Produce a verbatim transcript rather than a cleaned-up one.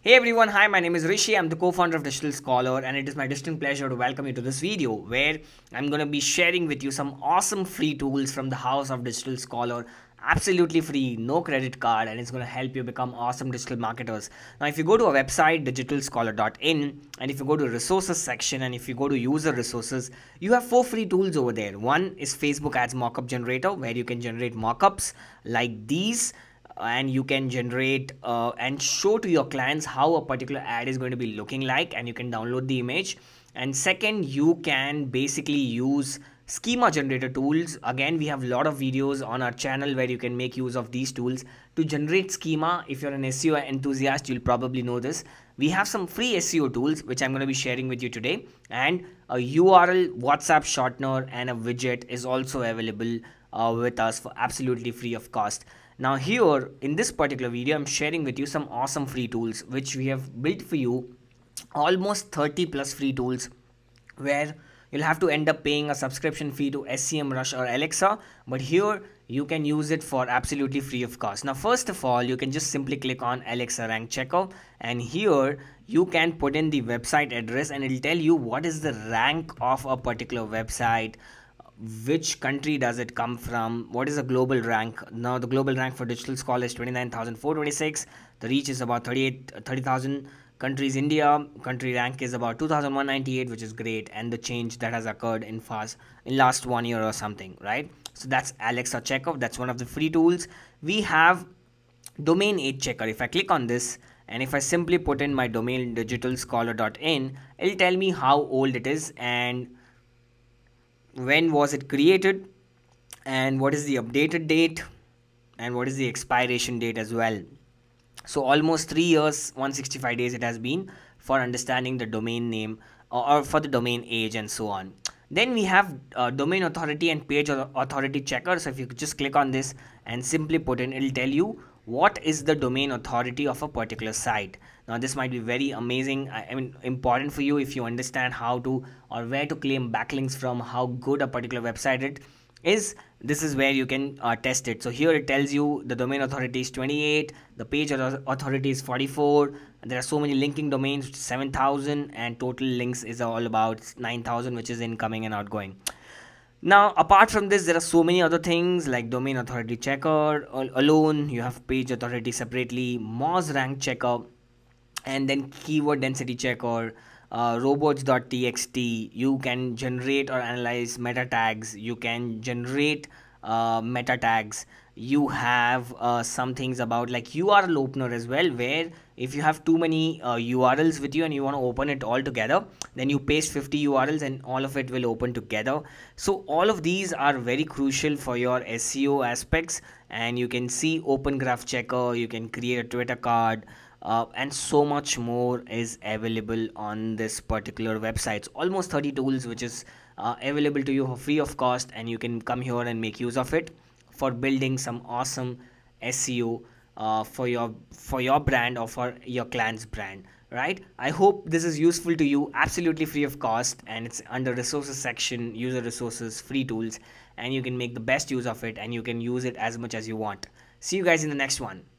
Hey everyone, hi, my name is Rishi. I'm the co-founder of Digital Scholar, and it is my distinct pleasure to welcome you to this video where I'm going to be sharing with you some awesome free tools from the house of Digital Scholar. Absolutely free, no credit card, and it's going to help you become awesome digital marketers. Now, if you go to our website digital scholar dot in, and if you go to resources section, and if you go to user resources, you have four free tools over there. One is Facebook Ads Mockup Generator, where you can generate mockups like these, and you can generate uh, and show to your clients how a particular ad is going to be looking like, and you can download the image. And second, you can basically use schema generator tools. Again, we have a lot of videos on our channel where you can make use of these tools to generate schema. If you're an S E O enthusiast, you'll probably know this. We have some free S E O tools which I'm going to be sharing with you today, and a U R L, WhatsApp shortener, and a widget is also available uh, with us for absolutely free of cost. Now here in this particular video, I'm sharing with you some awesome free tools which we have built for you, almost thirty plus free tools, where you'll have to end up paying a subscription fee to SEMrush or Alexa, but here you can use it for absolutely free of cost. Now first of all, you can just simply click on Alexa Rank Checker, and here you can put in the website address and it'll tell you what is the rank of a particular website, which country does it come from, what is the global rank. Now the global rank for Digital Scholar is twenty-nine thousand four hundred twenty-six, the reach is about thirty-eight thirty thousand. Countries India, country rank is about two thousand one hundred ninety-eight, which is great, and the change that has occurred in fast in last one year or something, right? So that's Alexa Checker. That's one of the free tools. We have Domain Age Checker. If I click on this and if I simply put in my domain digital scholar dot in, it'll tell me how old it is and when was it created and what is the updated date and what is the expiration date as well. So almost three years, one hundred sixty-five days it has been for understanding the domain name or, or for the domain age and so on. Then we have uh, domain authority and page authority checker. So if you could just click on this and simply put in, it'll tell you what is the domain authority of a particular site. Now this might be very amazing, I mean important for you if you understand how to or where to claim backlinks from, how good a particular website it is. This is where you can uh, test it. So here it tells you the domain authority is twenty-eight, the page authority is forty-four, and there are so many linking domains, seven thousand, and total links is all about nine thousand, which is incoming and outgoing. Now apart from this, there are so many other things like domain authority checker alone, you have page authority separately, Moz rank checker, and then keyword density checker, uh, robots dot t x t. You can generate or analyze meta tags, you can generate uh, meta tags. You have uh, some things about like U R L opener as well, where if you have too many uh, U R Ls with you and you want to open it all together, then you paste fifty U R Ls and all of it will open together. So all of these are very crucial for your S E O aspects, and you can see open graph checker, you can create a Twitter card, Uh, and so much more is available on this particular website. So almost thirty tools which is uh, available to you for free of cost, and you can come here and make use of it for building some awesome S E O uh, for your for your brand or for your client's brand, right? I hope this is useful to you, absolutely free of cost, and it's under resources section, user resources, free tools, and you can make the best use of it and you can use it as much as you want. See you guys in the next one.